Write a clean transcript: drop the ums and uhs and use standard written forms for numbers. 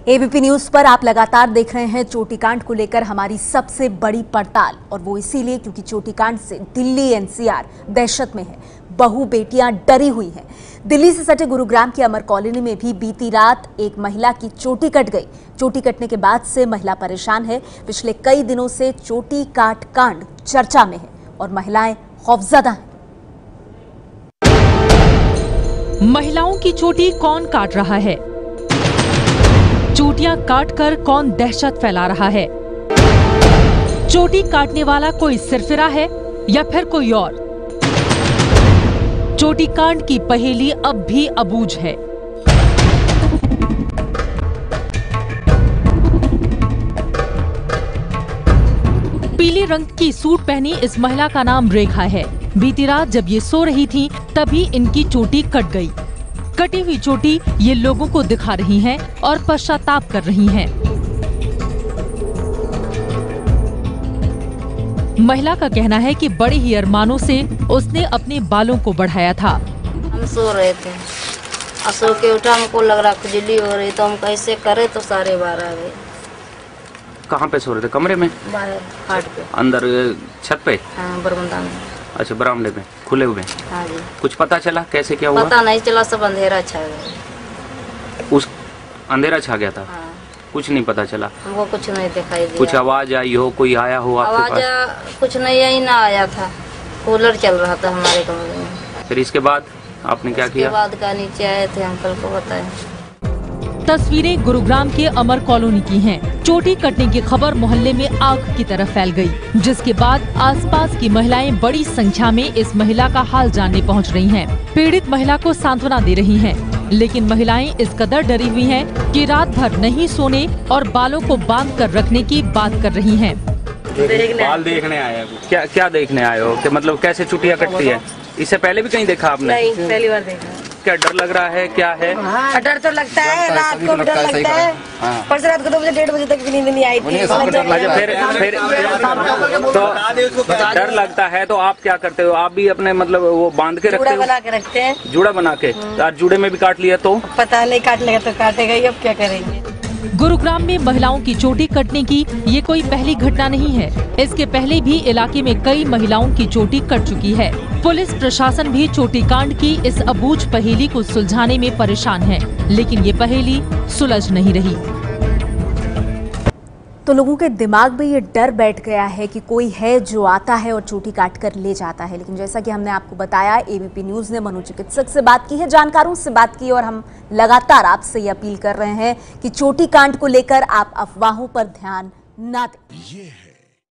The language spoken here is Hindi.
एबीपी न्यूज पर आप लगातार देख रहे हैं चोटी कांड को लेकर हमारी सबसे बड़ी पड़ताल, और वो इसीलिए क्योंकि चोटी कांड से दिल्ली एनसीआर दहशत में है। बहू बेटियां डरी हुई हैं। दिल्ली से सटे गुरुग्राम की अमर कॉलोनी में भी बीती रात एक महिला की चोटी कट गई। चोटी कटने के बाद से महिला परेशान है। पिछले कई दिनों से चोटी काट कांड चर्चा में है और महिलाएं खौफजदा हैं। महिलाओं की चोटी कौन काट रहा है? चोटियां काटकर कौन दहशत फैला रहा है? चोटी काटने वाला कोई सिरफिरा है या फिर कोई और? चोटी कांड की पहेली अब भी अबूझ है। पीले रंग की सूट पहनी इस महिला का नाम रेखा है। बीती रात जब ये सो रही थी तभी इनकी चोटी कट गई। कटी हुई चोटी ये लोगों को दिखा रही हैं और पश्चाताप कर रही हैं। महिला का कहना है कि बड़े ही अरमानों से उसने अपने बालों को बढ़ाया था। हम सो रहे थे, सो के उठा, हमको लग रहा खुजली हो रही, तो हम कैसे करे तो 12:30 बजे। कहाँ पे सो रहे थे? कमरे में? बाहर खाट पे। अंदर छत पे? हाँ, बरामदा में। अच्छा, बरामदे में खुले हुए? हाँ जी। कुछ पता चला कैसे क्या हुआ? पता नहीं चला, सब अंधेरा छा गया। उस अंधेरा छा गया था? हाँ। कुछ नहीं पता चला? हमको कुछ नहीं दिखाई दिया। कुछ आवाज आई हो, कोई आया हो आपके पास? आवाज कुछ नहीं आई, ना आया था। कूलर चल रहा था हमारे कमरे में। फिर इसके बाद आपने क्या किया? इसके बाद का नीचे आए थे, अंकल को बताया। तस्वीरें गुरुग्राम के अमर कॉलोनी की हैं। चोटी कटने की खबर मोहल्ले में आग की तरह फैल गई, जिसके बाद आसपास की महिलाएं बड़ी संख्या में इस महिला का हाल जानने पहुंच रही हैं। पीड़ित महिला को सांत्वना दे रही हैं, लेकिन महिलाएं इस कदर डरी हुई हैं कि रात भर नहीं सोने और बालों को बांध कर रखने की बात कर रही हैं। बाल देखने आए हो? क्या देखने आए हो? कि मतलब कैसे चुटिया कटती है? इससे पहले भी कहीं देखा आपने? नहीं, पहली बार देखा। क्या डर लग रहा है? क्या है? डर तो लगता है, रात को डर लगता है। परसों रात को 2 बजे 1:30 बजे तक नींद नहीं आई थी। फिर तो डर लगता है तो आप क्या करते हो? आप भी अपने मतलब वो बांध के रखते हो? जूड़ा बना के रखते हैं। जूड़ा बना के? यार जूड़े में भी काट लिया तो? पता नहीं, काट लेगा तो काटेगा ही, अब क्या करेंगे। गुरुग्राम में महिलाओं की चोटी कटने की ये कोई पहली घटना नहीं है। इसके पहले भी इलाके में कई महिलाओं की चोटी कट चुकी है। पुलिस प्रशासन भी चोटी कांड की इस अबूझ पहेली को सुलझाने में परेशान है, लेकिन ये पहेली सुलझ नहीं रही। तो लोगों के दिमाग में ये डर बैठ गया है कि कोई है जो आता है और चोटी काट कर ले जाता है। लेकिन जैसा कि हमने आपको बताया, एबीपी न्यूज ने मनोचिकित्सक से बात की है, जानकारों से बात की, और हम लगातार आपसे ये अपील कर रहे हैं कि चोटी कांड को लेकर आप अफवाहों पर ध्यान ना दें।